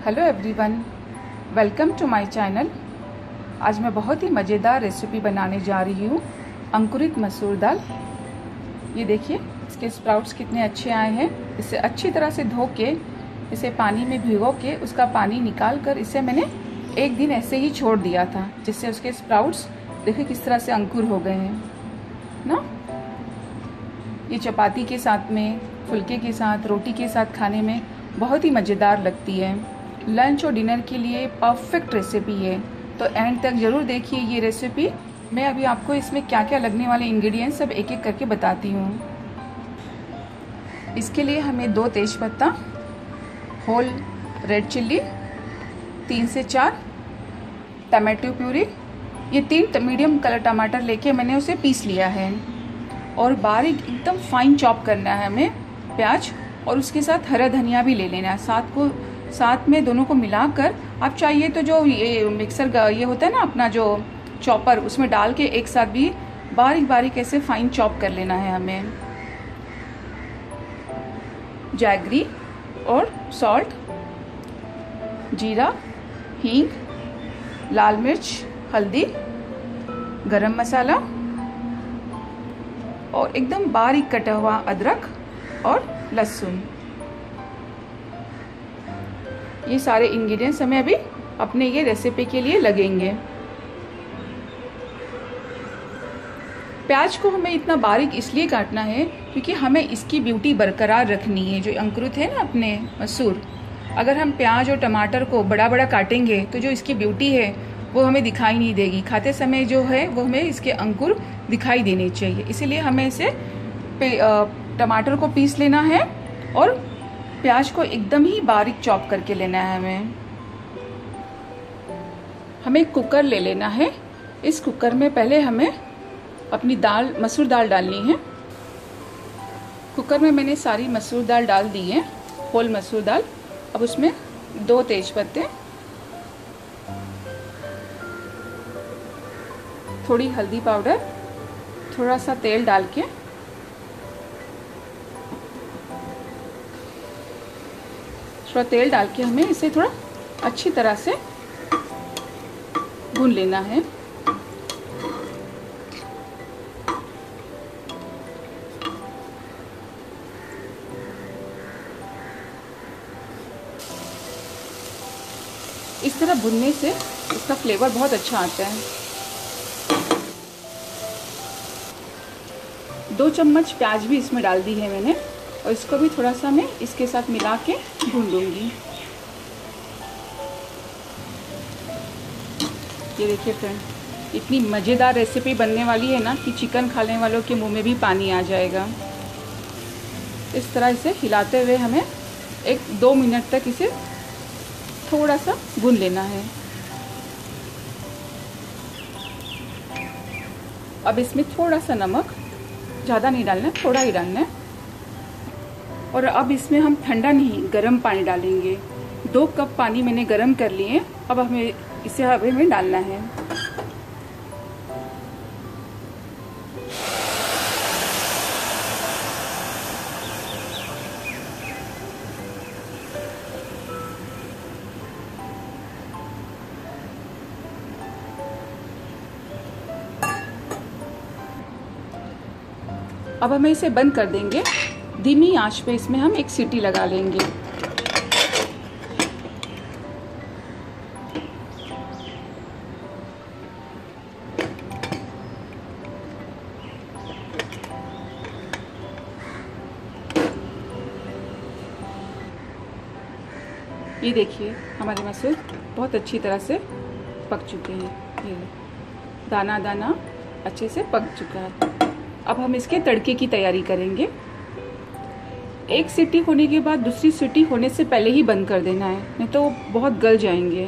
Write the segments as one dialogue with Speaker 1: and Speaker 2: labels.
Speaker 1: Hello everyone, welcome to my channel. आज मैं बहुत ही मज़ेदार रेसिपी बनाने जा रही हूँ, अंकुरित मसूर दाल। ये देखिए इसके स्प्राउट्स कितने अच्छे आए हैं। इसे अच्छी तरह से धो के इसे पानी में भिगो के उसका पानी निकाल कर इसे मैंने एक दिन ऐसे ही छोड़ दिया था, जिससे उसके स्प्राउट्स देखिए किस तरह से अंकुर हो गए हैं ना। ये चपाती के साथ में, फुल्के के साथ, रोटी के साथ खाने में बहुत ही मज़ेदार लगती है। लंच और डिनर के लिए परफेक्ट रेसिपी है, तो एंड तक ज़रूर देखिए ये रेसिपी। मैं अभी आपको इसमें क्या क्या लगने वाले इंग्रेडिएंट्स सब एक एक करके बताती हूँ। इसके लिए हमें 2 तेज़पत्ता, होल रेड चिल्ली, 3 से 4 टमाटो प्यूरी, ये 3 मीडियम कलर टमाटर लेके मैंने उसे पीस लिया है। और बारीक एकदम फाइन चॉप करना है हमें प्याज, और उसके साथ हरा धनिया भी ले लेना है। साथ में दोनों को मिलाकर आप चाहिए तो जो ये मिक्सर ये होता है ना अपना जो चॉपर, उसमें डाल के एक साथ भी बारीक बारीक ऐसे फाइन चॉप कर लेना है हमें। जैगरी और सॉल्ट, जीरा, हींग, लाल मिर्च, हल्दी, गरम मसाला और एकदम बारीक कटा हुआ अदरक और लहसुन। ये सारे इंग्रेडिएंट्स हमें अभी अपने ये रेसिपी के लिए लगेंगे। प्याज को हमें इतना बारीक इसलिए काटना है क्योंकि हमें इसकी ब्यूटी बरकरार रखनी है। जो अंकुरित है ना अपने मसूर, अगर हम प्याज और टमाटर को बड़ा बड़ा काटेंगे तो जो इसकी ब्यूटी है वो हमें दिखाई नहीं देगी। खाते समय जो है वो हमें इसके अंकुर दिखाई देने चाहिए। इसीलिए हमें इसे टमाटर को पीस लेना है और प्याज को एकदम ही बारीक चॉप करके लेना है। हमें कुकर ले लेना है। इस कुकर में पहले हमें अपनी दाल, मसूर दाल डालनी है। कुकर में मैंने सारी मसूर दाल डाल दी है, होल मसूर दाल। अब उसमें 2 तेजपत्ते, थोड़ी हल्दी पाउडर, थोड़ा सा तेल डाल के हमें इसे थोड़ा अच्छी तरह से भून लेना है। इस तरह भुनने से इसका फ्लेवर बहुत अच्छा आता है। 2 चम्मच प्याज भी इसमें डाल दी है मैंने, और इसको भी थोड़ा सा मैं इसके साथ मिला के भून लूँगी। ये देखिए फ्रेंड, इतनी मज़ेदार रेसिपी बनने वाली है ना कि चिकन खाने वालों के मुंह में भी पानी आ जाएगा। इस तरह इसे हिलाते हुए हमें 1-2 मिनट तक इसे थोड़ा सा भून लेना है। अब इसमें थोड़ा सा नमक, ज़्यादा नहीं डालना, थोड़ा ही डालना है। और अब इसमें हम ठंडा नहीं, गर्म पानी डालेंगे। 2 कप पानी मैंने गर्म कर लिए। अब हमें इसे हवे में डालना है। अब हमें इसे बंद कर देंगे। धीमी आंच पे इसमें हम 1 सीटी लगा लेंगे। ये देखिए हमारे मसूर बहुत अच्छी तरह से पक चुके हैं। ये दाना दाना अच्छे से पक चुका है। अब हम इसके तड़के की तैयारी करेंगे। 1 सीटी होने के बाद दूसरी सीटी होने से पहले ही बंद कर देना है, नहीं तो बहुत गल जाएंगे।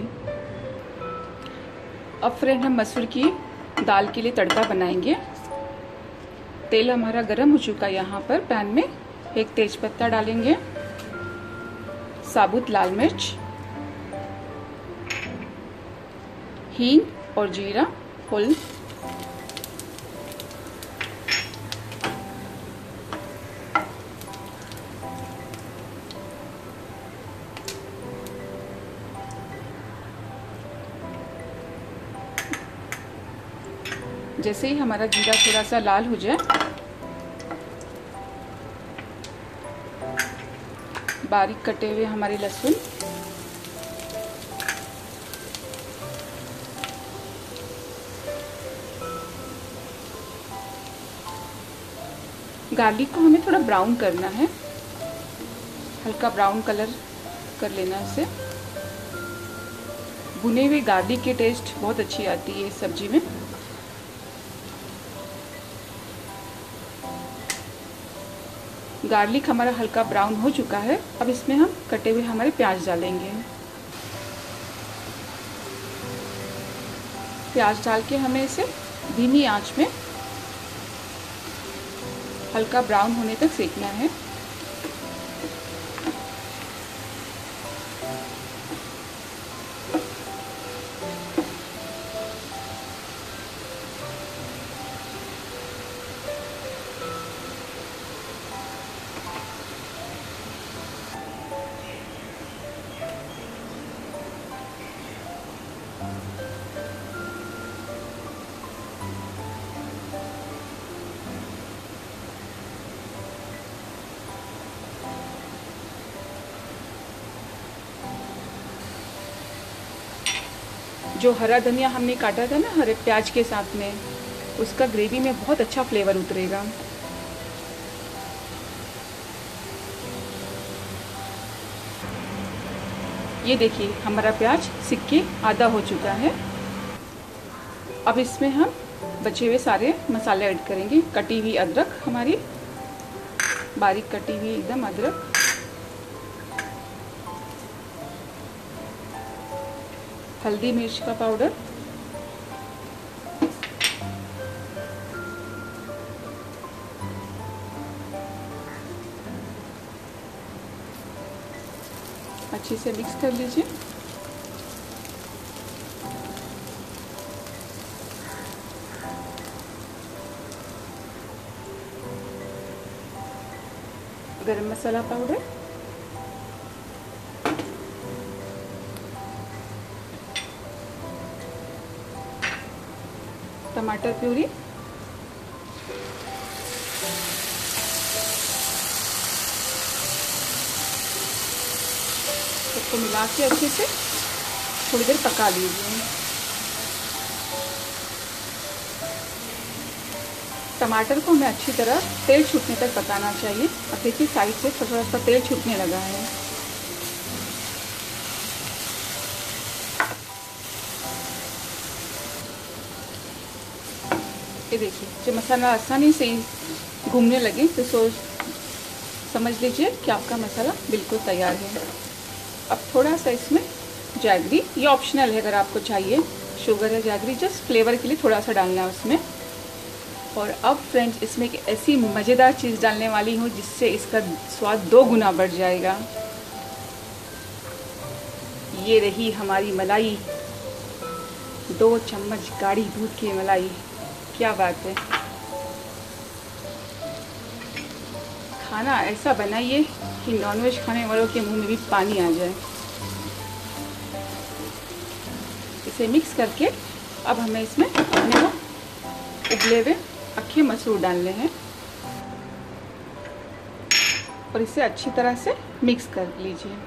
Speaker 1: अब फ्रेंड हम मसूर की दाल के लिए तड़का बनाएंगे। तेल हमारा गर्म हो चुका है। यहाँ पर पैन में 1 तेजपत्ता डालेंगे, साबुत लाल मिर्च, हींग और जीरा, होल, जैसे ही हमारा जीरा थोड़ा सा लाल हो जाए, बारीक कटे हुए हमारे लहसुन, गार्लिक को हमें थोड़ा ब्राउन करना है, हल्का ब्राउन कलर कर लेना इसे। भुने हुए गार्लिक की टेस्ट बहुत अच्छी आती है इस सब्जी में। गार्लिक हमारा हल्का ब्राउन हो चुका है। अब इसमें हम कटे हुए हमारे प्याज डालेंगे। प्याज डाल के हमें इसे धीमी आंच में हल्का ब्राउन होने तक सेकना है। जो हरा धनिया हमने काटा था ना हरे प्याज के साथ में, उसका ग्रेवी में बहुत अच्छा फ्लेवर उतरेगा। ये देखिए हमारा प्याज सिक के आधा हो चुका है। अब इसमें हम बचे हुए सारे मसाले ऐड करेंगे। कटी हुई अदरक, हमारी बारीक कटी हुई एकदम अदरक, हल्दी मिर्च का पाउडर, अच्छे से मिक्स कर लीजिए। गरम मसाला पाउडर, टमाटर प्यूरी, सबको मिला के अच्छे से थोड़ी देर पका लीजिए। टमाटर को हमें अच्छी तरह तेल छूटने तक पकाना चाहिए। अब देखिए साइड से थोड़ा सा तेल छूटने लगा है। ये देखिए जब मसाला आसानी से घूमने लगे तो समझ लीजिए कि आपका मसाला बिल्कुल तैयार है। अब थोड़ा सा इसमें जैगरी, ये ऑप्शनल है, अगर आपको चाहिए शुगर या जैगरी जस्ट फ्लेवर के लिए थोड़ा सा डालना है उसमें। और अब फ्रेंड्स इसमें एक ऐसी मज़ेदार चीज़ डालने वाली हूँ जिससे इसका स्वाद 2 गुना बढ़ जाएगा। ये रही हमारी मलाई, 2 चम्मच गाढ़ी दूध की मलाई। क्या बात है। खाना ऐसा बनाइए कि नॉनवेज खाने वालों के मुंह में भी पानी आ जाए। इसे मिक्स करके अब हमें इसमें अपने को उबले हुए अक्खे मसूर डालने हैं और इसे अच्छी तरह से मिक्स कर लीजिए।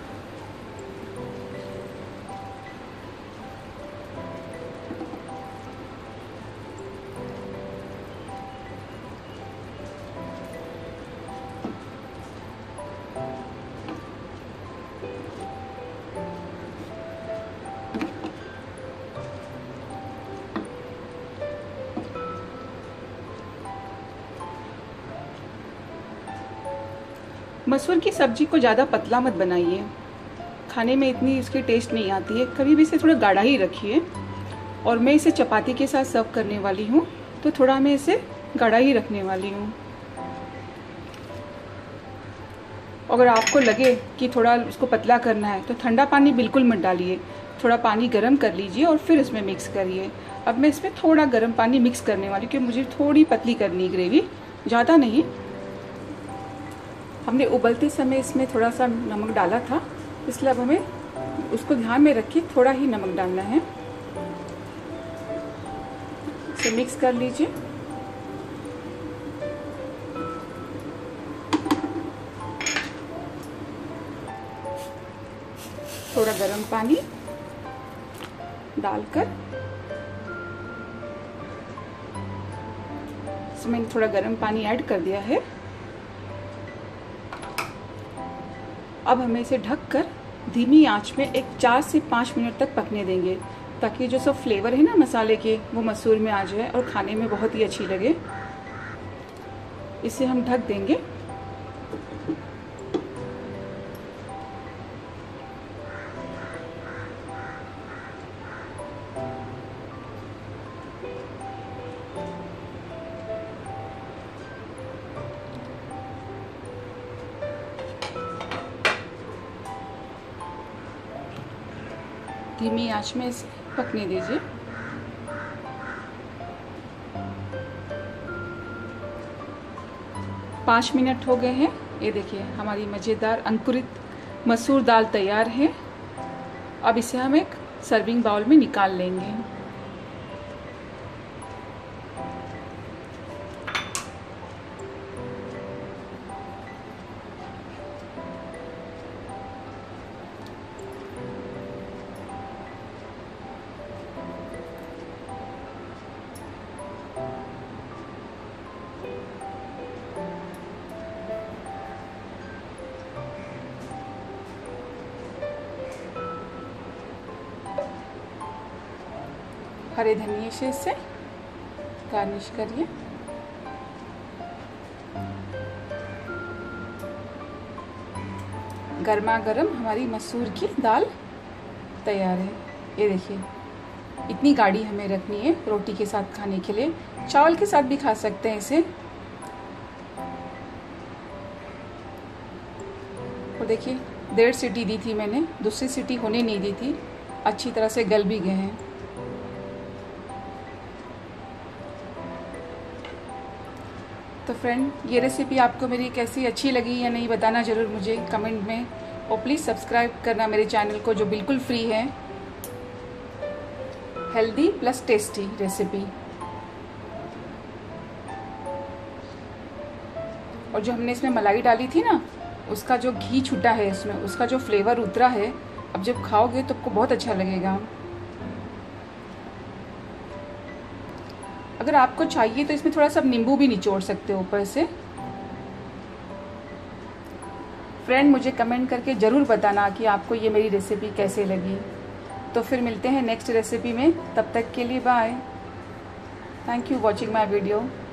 Speaker 1: मसूर की सब्जी को ज़्यादा पतला मत बनाइए, खाने में इतनी इसकी टेस्ट नहीं आती है। कभी भी इसे थोड़ा गाढ़ा ही रखिए। और मैं इसे चपाती के साथ सर्व करने वाली हूँ तो थोड़ा मैं इसे गाढ़ा ही रखने वाली हूँ। अगर आपको लगे कि थोड़ा इसको पतला करना है तो ठंडा पानी बिल्कुल मत डालिए, थोड़ा पानी गर्म कर लीजिए और फिर इसमें मिक्स करिए। अब मैं इसमें थोड़ा गर्म पानी मिक्स करने वाली हूँ क्योंकि मुझे थोड़ी पतली करनी है ग्रेवी, ज़्यादा नहीं। हमने उबलते समय इसमें थोड़ा सा नमक डाला था, इसलिए अब हमें उसको ध्यान में रख के थोड़ा ही नमक डालना है। इसे मिक्स कर लीजिए। थोड़ा गर्म पानी डालकर इसमें थोड़ा गर्म पानी ऐड कर दिया है। अब हमें इसे ढककर धीमी आंच में एक 4 से 5 मिनट तक पकने देंगे, ताकि जो सब फ्लेवर है ना मसाले के वो मसूर में आ जाए और खाने में बहुत ही अच्छी लगे। इसे हम ढक देंगे। धीमी आंच में इसे पकने दीजिए। पाँच मिनट हो गए हैं। ये देखिए हमारी मज़ेदार अंकुरित मसूर दाल तैयार है। अब इसे हम एक सर्विंग बाउल में निकाल लेंगे। हरे धनिये से इसे गार्निश करिए। गर्मा गर्म हमारी मसूर की दाल तैयार है। ये देखिए इतनी गाढ़ी हमें रखनी है रोटी के साथ खाने के लिए। चावल के साथ भी खा सकते हैं इसे। और देखिए 1.5 सीटी दी थी मैंने, दूसरी सीटी होने नहीं दी थी। अच्छी तरह से गल भी गए हैं। तो फ्रेंड, ये रेसिपी आपको मेरी कैसी अच्छी लगी या नहीं बताना ज़रूर मुझे कमेंट में। और प्लीज़ सब्सक्राइब करना मेरे चैनल को, जो बिल्कुल फ्री है। Healthy plus tasty recipe. और जो हमने इसमें मलाई डाली थी ना, उसका जो घी छूटा है इसमें, उसका जो फ्लेवर उतरा है, अब जब खाओगे तो आपको बहुत अच्छा लगेगा। अगर आपको चाहिए तो इसमें थोड़ा सा नींबू भी निचोड़ सकते हो ऊपर से। फ्रेंड, मुझे कमेंट करके ज़रूर बताना कि आपको ये मेरी रेसिपी कैसे लगी। तो फिर मिलते हैं नेक्स्ट रेसिपी में। तब तक के लिए bye. Thank you watching my video.